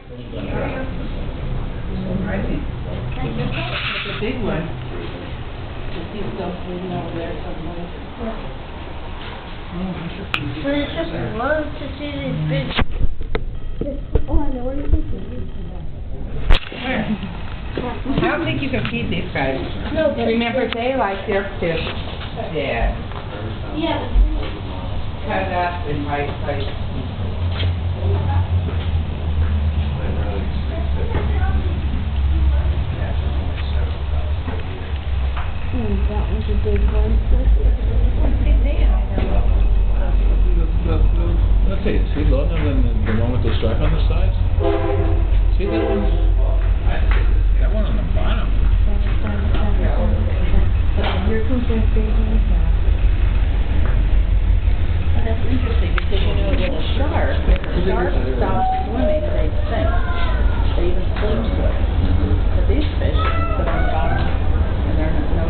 I think it's a big one. To see stuff moving over there somewhere. But it's just love to see these big. Oh, I know where you think it is. Where? I don't think you can feed these guys. No, but Remember, they like their fish dead. yeah. Cut up in bite size. That was a big one. Let's see, is he longer than the one with the stripe on the sides? See that one? That one on the bottom. Here comes that big one. That's interesting because you know with a shark, if a shark stops swimming, they sink. They even swim swim. But these fish sit on the bottom and they're no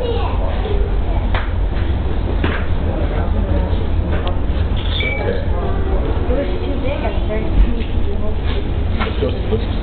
It was too big. I started to see people. Let's go.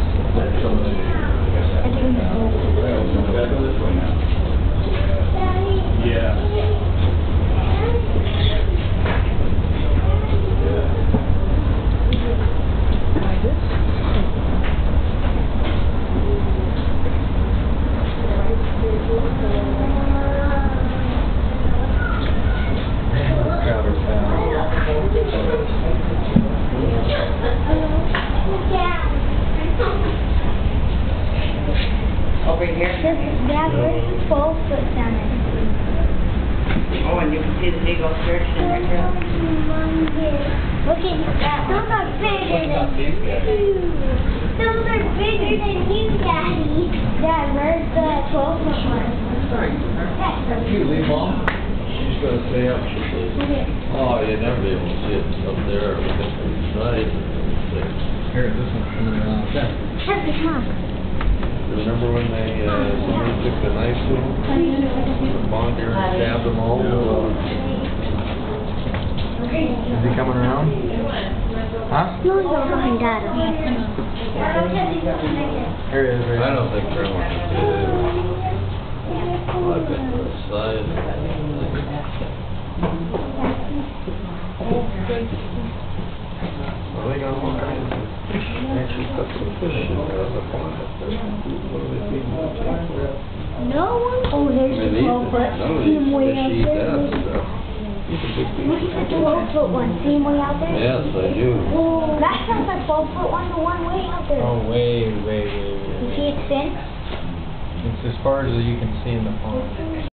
Over here. Yeah, there's 12 foot salmon. Oh, and you can see the big old sturgeon in there too. Look at that. Those are bigger than you. Those are bigger than you, Daddy. Dad, where's the 12-foot one? You leave, Mom? She's gonna stay up, she says. Oh, you'd never be able to see it up there, right? Here, this one's coming around. Have the top. Remember when they, somebody took the knife to them? The bonker and stabbed them all? Is he coming around? Huh? No, he's over behind Dad. Here he is, right I don't think Grandma can see it. I've been to the side. Well, they got all kinds of fish. Actually, cut some fish in there on the pond up there. What do they feed them? No one? Oh, there's I mean, the 12-foot. none of See these him way fish out eat there? that stuff. These are big Look fish. at the 12-foot one. See him way out there? Yes, I do. Oh, that's not the 12-foot one, the one way out there. Oh, way. You see its fin? It's as far as you can see in the pond.